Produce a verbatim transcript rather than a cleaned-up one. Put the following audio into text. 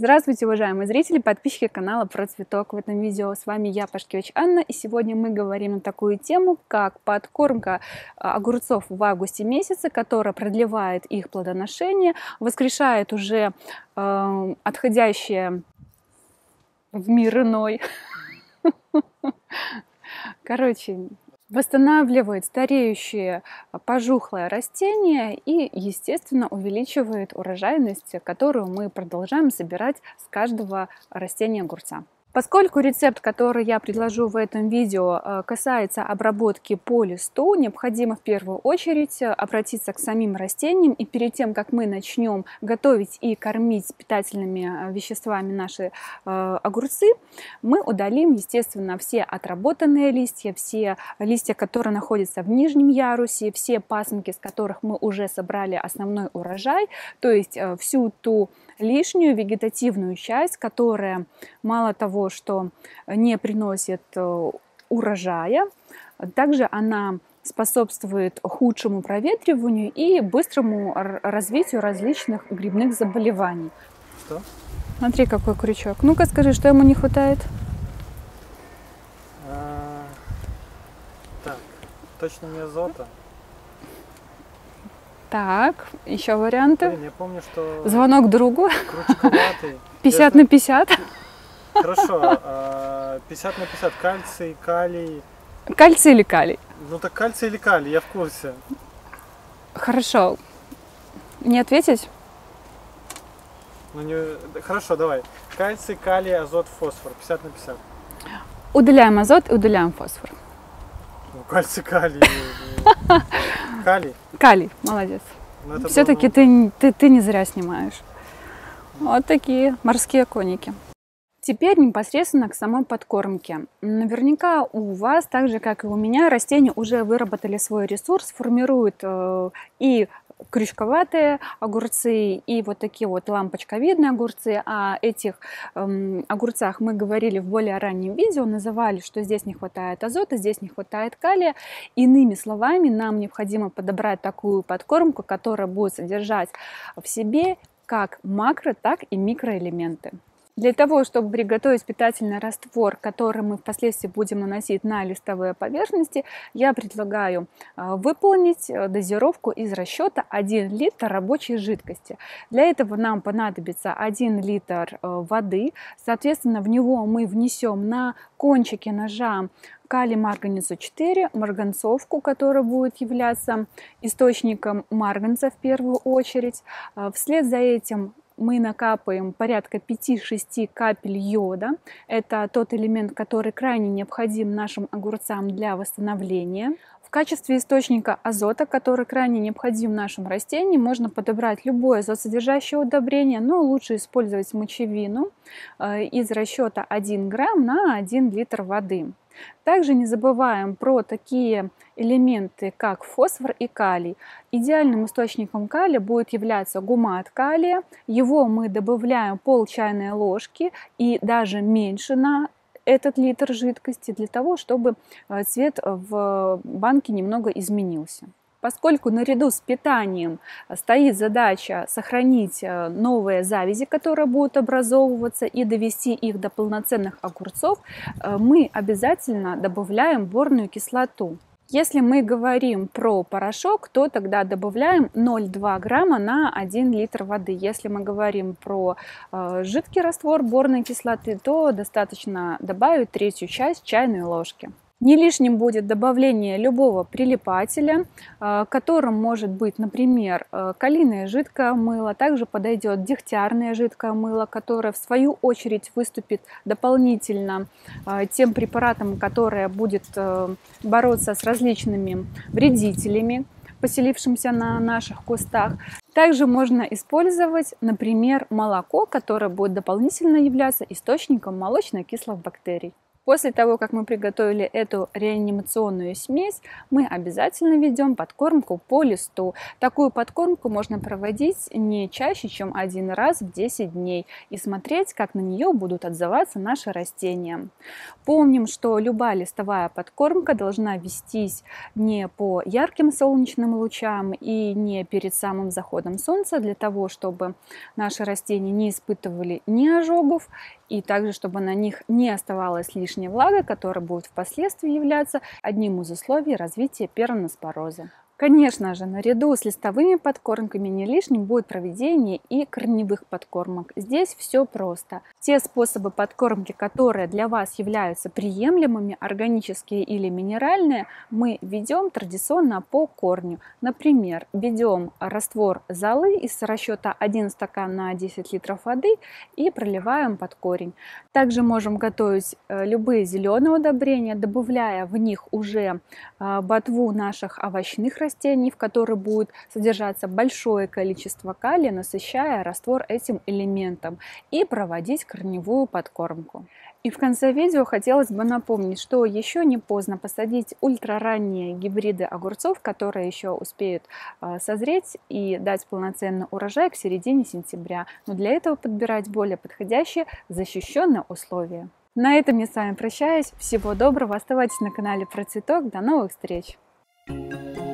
Здравствуйте, уважаемые зрители, подписчики канала Про Цветок. В этом видео с вами я, Пашкевич Анна, и сегодня мы говорим на такую тему, как подкормка огурцов в августе месяце, которая продлевает их плодоношение, воскрешает уже э, отходящее в мир иной. Короче, восстанавливает стареющие пожухлые растения и, естественно, увеличивает урожайность, которую мы продолжаем собирать с каждого растения огурца. Поскольку рецепт, который я предложу в этом видео, касается обработки по листу, необходимо в первую очередь обратиться к самим растениям, и перед тем, как мы начнем готовить и кормить питательными веществами наши огурцы, мы удалим, естественно, все отработанные листья, все листья, которые находятся в нижнем ярусе, все пасынки, с которых мы уже собрали основной урожай, то есть всю ту лишнюю вегетативную часть, которая мало того, что не приносит урожая, также она способствует худшему проветриванию и быстрому развитию различных грибных заболеваний. Что? Смотри, какой крючок. Ну-ка скажи, что ему не хватает? А, так, точно не азота. Так, еще варианты. Блин, я помню, что... Звонок другу. Крючковатый. пятьдесят на пятьдесят. Хорошо, пятьдесят на пятьдесят. Кальций, калий. Кальций или калий? Ну так кальций или калий, я в курсе. Хорошо. Не ответить? Ну, не... Хорошо, давай. Кальций, калий, азот, фосфор. пятьдесят на пятьдесят. Удаляем азот и удаляем фосфор. Ну, кальций, калий. Калий. Калий, молодец. Все-таки было... ты, ты, ты не зря снимаешь. Вот такие морские коники. Теперь непосредственно к самой подкормке. Наверняка у вас, так же как и у меня, растения уже выработали свой ресурс, формируют э, и крючковатые огурцы, и вот такие вот лампочковидные огурцы. О этих эм, огурцах мы говорили в более раннем видео, называли, что здесь не хватает азота, здесь не хватает калия. Иными словами, нам необходимо подобрать такую подкормку, которая будет содержать в себе как макро, так и микроэлементы. Для того, чтобы приготовить питательный раствор, который мы впоследствии будем наносить на листовые поверхности, я предлагаю выполнить дозировку из расчета один литр рабочей жидкости. Для этого нам понадобится один литр воды, соответственно, в него мы внесем на кончике ножа калий марганцу четыре, марганцовку, которая будет являться источником марганца в первую очередь. Вслед за этим мы накапаем порядка пяти-шести капель йода. Это тот элемент, который крайне необходим нашим огурцам для восстановления. В качестве источника азота, который крайне необходим нашим растениям, можно подобрать любое азотсодержащее удобрение, но лучше использовать мочевину из расчета один грамм на один литр воды. Также не забываем про такие элементы, как фосфор и калий. Идеальным источником калия будет являться гумат калия. Его мы добавляем пол чайной ложки и даже меньше на этот литр жидкости, для того, чтобы цвет в банке немного изменился. Поскольку наряду с питанием стоит задача сохранить новые завязи, которые будут образовываться, и довести их до полноценных огурцов, мы обязательно добавляем борную кислоту. Если мы говорим про порошок, то тогда добавляем ноль целых две десятых грамма на один литр воды. Если мы говорим про э, жидкий раствор борной кислоты, то достаточно добавить третью часть чайной ложки. Не лишним будет добавление любого прилипателя, которым может быть, например, калийное жидкое мыло. Также подойдет дегтярное жидкое мыло, которое в свою очередь выступит дополнительно тем препаратом, которое будет бороться с различными вредителями, поселившимся на наших кустах. Также можно использовать, например, молоко, которое будет дополнительно являться источником молочно-кислых бактерий. После того, как мы приготовили эту реанимационную смесь, мы обязательно ведем подкормку по листу. Такую подкормку можно проводить не чаще, чем один раз в десять дней и смотреть, как на нее будут отзываться наши растения. Помним, что любая листовая подкормка должна вестись не по ярким солнечным лучам и не перед самым заходом солнца, для того, чтобы наши растения не испытывали ни ожогов, и также, чтобы на них не оставалась лишняя влага, которая будет впоследствии являться одним из условий развития пероноспороза. Конечно же, наряду с листовыми подкормками не лишним будет проведение и корневых подкормок. Здесь все просто. Те способы подкормки, которые для вас являются приемлемыми, органические или минеральные, мы ведем традиционно по корню. Например, ведем раствор золы из расчета один стакан на десять литров воды и проливаем под корень. Также можем готовить любые зеленые удобрения, добавляя в них уже ботву наших овощных растений, растений, в которой будет содержаться большое количество калия, насыщая раствор этим элементом, и проводить корневую подкормку. И в конце видео хотелось бы напомнить, что еще не поздно посадить ультраранние гибриды огурцов, которые еще успеют созреть и дать полноценный урожай к середине сентября. Но для этого подбирать более подходящие защищенные условия. На этом я с вами прощаюсь. Всего доброго. Оставайтесь на канале Процветок. До новых встреч! Thank you.